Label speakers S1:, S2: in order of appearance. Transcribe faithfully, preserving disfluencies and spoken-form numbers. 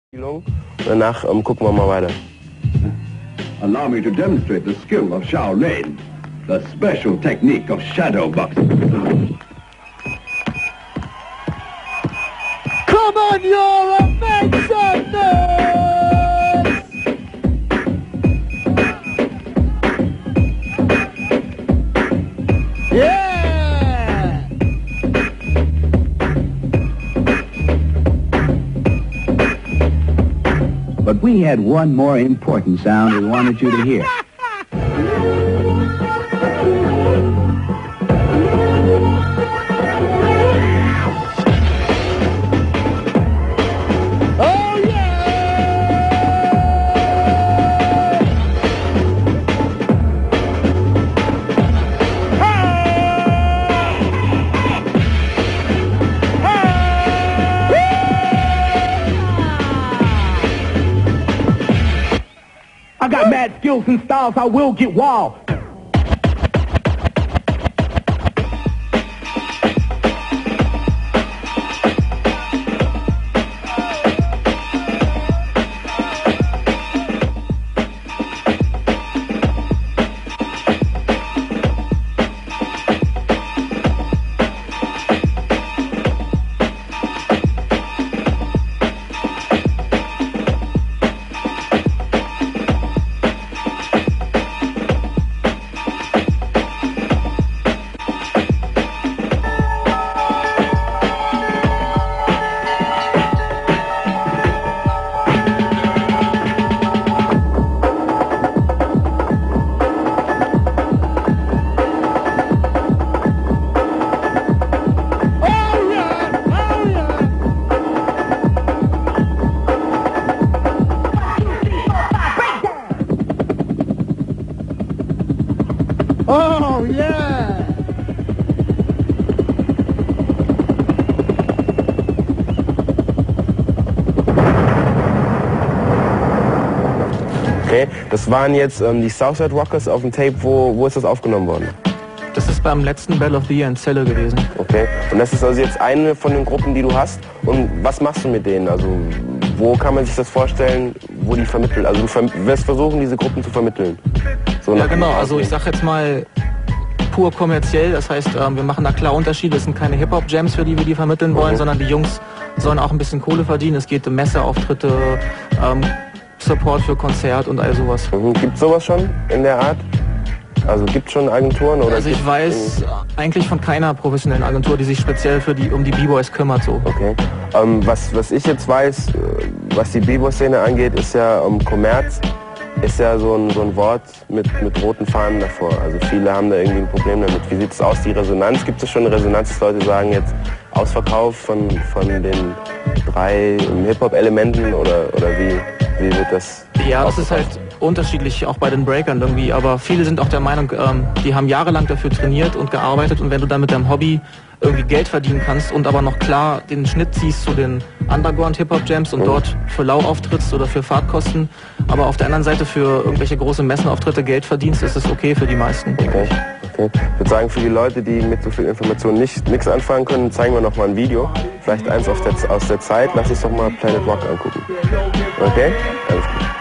S1: Danach um, gucken wir mal weiter.
S2: Allow me to demonstrate the skill of Shaolin, the special technique of shadow boxing.
S3: Come on, Europe, make some noise! Yeah!
S4: But we had one more important sound we wanted you to hear.
S3: I got mad skills and styles, I will get wild. Oh, yeah!
S1: Okay, das waren jetzt ähm, die Southside Rockers auf dem Tape. Wo, wo ist das aufgenommen worden?
S5: Das ist beim letzten Battle of the Year in Celle gewesen.
S1: Okay, und das ist also jetzt eine von den Gruppen, die du hast. Und was machst du mit denen? Also, wo kann man sich das vorstellen, wo die vermitteln? Also, du wirst versuchen, diese Gruppen zu vermitteln. So
S5: ja, genau. Also, ich sag jetzt mal pur kommerziell. Das heißt, ähm, wir machen da klar Unterschiede. Das sind keine Hip-Hop-Jams, für die wir die vermitteln wollen, mhm. sondern die Jungs sollen auch ein bisschen Kohle verdienen. Es geht um Messeauftritte, ähm, Support für Konzert und all sowas.
S1: Mhm. Gibt es sowas schon in der Art? Also gibt es schon Agenturen? Oder
S5: also ich weiß eigentlich von keiner professionellen Agentur, die sich speziell für die, um die B-Boys kümmert. So.
S1: Okay. Ähm, was, was ich jetzt weiß, was die B-Boy-Szene angeht, ist ja um, Kommerz, ist ja so ein, so ein Wort mit, mit roten Fahnen davor. Also viele haben da irgendwie ein Problem damit. Wie sieht es aus, die Resonanz? Gibt es schon eine Resonanz, dass Leute sagen jetzt Ausverkauf von, von den drei Hip-Hop-Elementen oder, oder wie, wie wird das?
S5: Ja, das ist halt unterschiedlich, auch bei den Breakern irgendwie, aber viele sind auch der Meinung, ähm, die haben jahrelang dafür trainiert und gearbeitet und wenn du dann mit deinem Hobby irgendwie Geld verdienen kannst und aber noch klar den Schnitt ziehst zu den Underground-Hip-Hop-Jams und mhm. dort für Lau auftrittst oder für Fahrtkosten, aber auf der anderen Seite für irgendwelche große Messenauftritte Geld verdienst, ist es okay für die meisten.
S1: Okay. Okay. Ich würde sagen, für die Leute, die mit so viel Information nicht nichts anfangen können, zeigen wir noch mal ein Video, vielleicht eins aus der, aus der Zeit. Lass uns doch mal Planet Rock angucken. Okay? Alles gut.